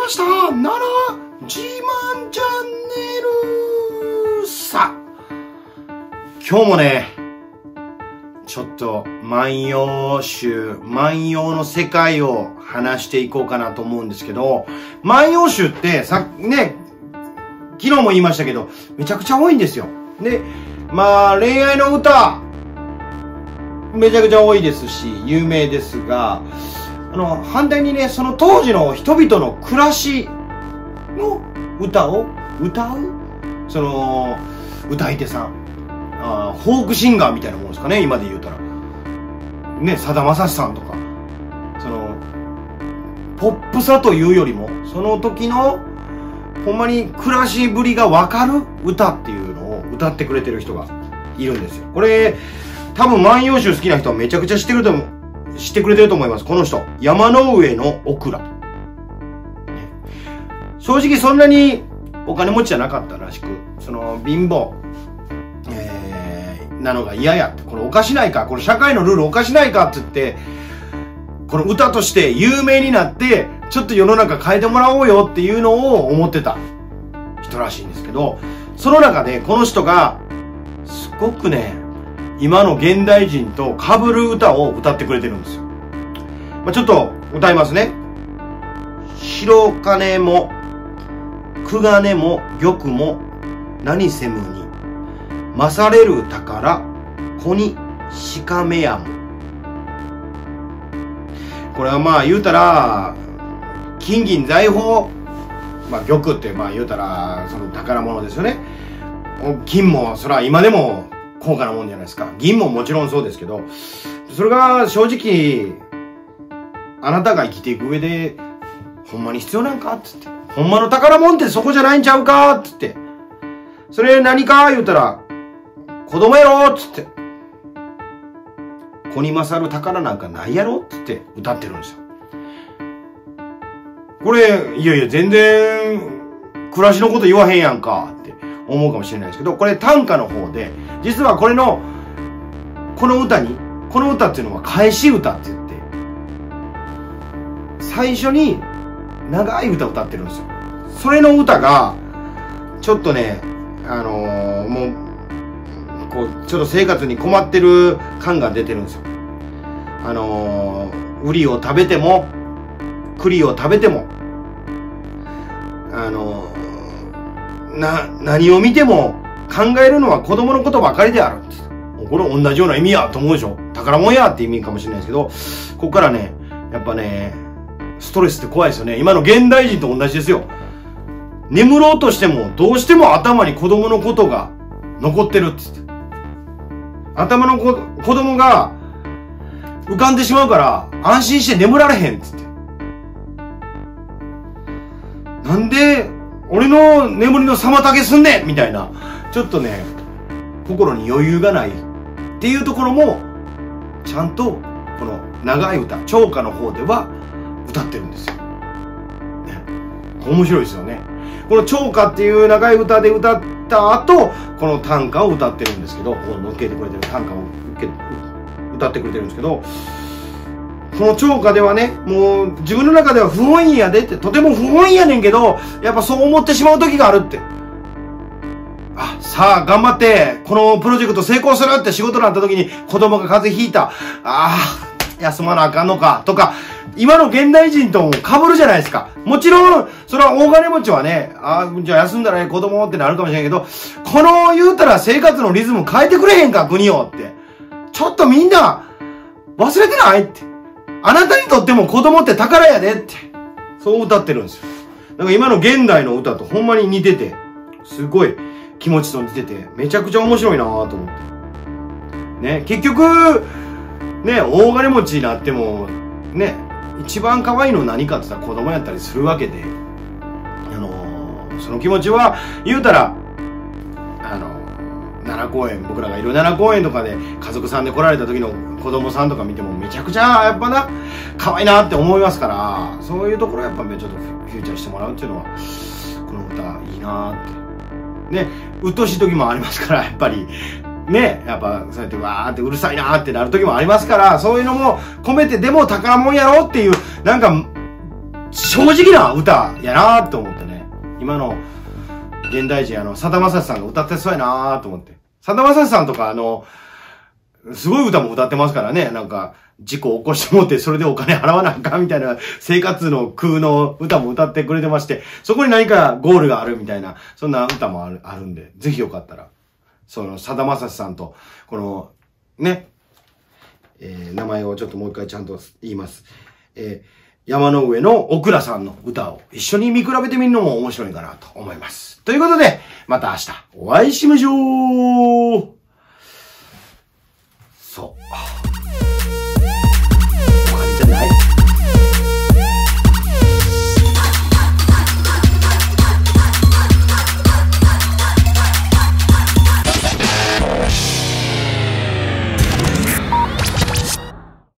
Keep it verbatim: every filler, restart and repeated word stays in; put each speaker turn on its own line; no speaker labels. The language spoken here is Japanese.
した。奈良自慢チャンネルさ。今日もね、ちょっと万葉集、万葉の世界を話していこうかなと思うんですけど、万葉集ってさ、ね、昨日も言いましたけど、めちゃくちゃ多いんですよ。で、まあ恋愛の歌、めちゃくちゃ多いですし、有名ですが、あの、反対にね、その当時の人々の暮らしの歌を歌うその、歌い手さん。あフォークシンガーみたいなもんですかね、今で言うたら。ね、さだまさしさんとか。その、ポップさというよりも、その時の、ほんまに暮らしぶりがわかる歌っていうのを歌ってくれてる人がいるんですよ。これ、多分万葉集好きな人はめちゃくちゃ知ってると思う。知ってくれてると思います。この人。山の上のオクラ。正直そんなにお金持ちじゃなかったらしく、その貧乏、えー、なのが嫌やって、これおかしないか、これ社会のルールおかしないかって言って、この歌として有名になって、ちょっと世の中変えてもらおうよっていうのを思ってた人らしいんですけど、その中でこの人が、すごくね、今の現代人と被る歌を歌ってくれてるんですよ。まあ、ちょっと歌いますね。白金も、九金も、玉も、何せむに、勝れる宝、子にしかめやむ。これはまあ言うたら、金銀財宝、まあ玉ってまあ言うたら、その宝物ですよね。金も、それは今でも、高価なもんじゃないですか。銀ももちろんそうですけど、それが正直、あなたが生きていく上で、ほんまに必要なんかつって。ほんまの宝物ってそこじゃないんちゃうかつって。それ何か言うたら、子供やろつって。子に勝る宝なんかないやろつって歌ってるんですよ。これ、いやいや全然、暮らしのこと言わへんやんかって思うかもしれないですけど、これ短歌の方で、実はこれの、この歌に、この歌っていうのは返し歌って言って、最初に長い歌を歌ってるんですよ。それの歌が、ちょっとね、あのー、もう、こう、ちょっと生活に困ってる感が出てるんですよ。あのー、ウリを食べても、栗を食べても、あのー、な、何を見ても、考えるのは子供のことばかりである。これ同じような意味やと思うでしょ。宝物やって意味かもしれないですけど、ここからね、やっぱね、ストレスって怖いですよね。今の現代人と同じですよ。眠ろうとしても、どうしても頭に子供のことが残ってるって言って。頭のこ子供が浮かんでしまうから、安心して眠られへんって言って。なんで、俺の眠りの妨げすんねんみたいな。ちょっとね、心に余裕がないっていうところも、ちゃんと、この長い歌、長歌の方では歌ってるんですよ。ね、面白いですよね。この長歌っていう長い歌で歌った後、この短歌を歌ってるんですけど、こう乗っけてくれてる短歌を歌ってくれてるんですけど、この長歌ではね、もう自分の中では不本意やでって、とても不本意やねんけど、やっぱそう思ってしまう時があるって。あ、さあ、頑張って、このプロジェクト成功するって仕事になった時に、子供が風邪ひいた。ああ、休まなあかんのか、とか、今の現代人とも被るじゃないですか。もちろん、それは大金持ちはね、ああ、じゃあ休んだら子供ってなるかもしれないけど、この言うたら生活のリズム変えてくれへんか、国をって。ちょっとみんな、忘れてないって。あなたにとっても子供って宝やでって。そう歌ってるんですよ。だから今の現代の歌とほんまに似てて、すごい、気持ちと似てて、めちゃくちゃ面白いなぁと思って。ね、結局、ね、大金持ちになっても、ね、一番可愛いの何かって言ったら子供やったりするわけで、あのー、その気持ちは、言うたら、あのー、奈良公園、僕らがいる奈良公園とかで家族さんで来られた時の子供さんとか見てもめちゃくちゃ、やっぱな、可愛いなって思いますから、そういうところやっぱちょっとフューチャーしてもらうっていうのは、この歌いいなって。ね、うっとうしい時もありますから、やっぱり。ね、やっぱ、そうやってわーってうるさいなーってなる時もありますから、そういうのも込めて、でも宝物やろっていう、なんか、 正直な歌やなと思ってね。今の現代人、あの、さだまさしさんが歌ってそうやなと思って。さだまさしさんとか、あの、すごい歌も歌ってますからね。なんか、事故を起こしてもって、それでお金払わなあかんみたいな生活の空の歌も歌ってくれてまして、そこに何かゴールがあるみたいな、そんな歌もある、あるんで、ぜひよかったら、その、さだまさしさんと、この、ね、えー、名前をちょっともう一回ちゃんと言います。えー山の上のオクラさんの歌を一緒に見比べてみるのも面白いかなと思います。ということで、また明日お会いしましょう。そう。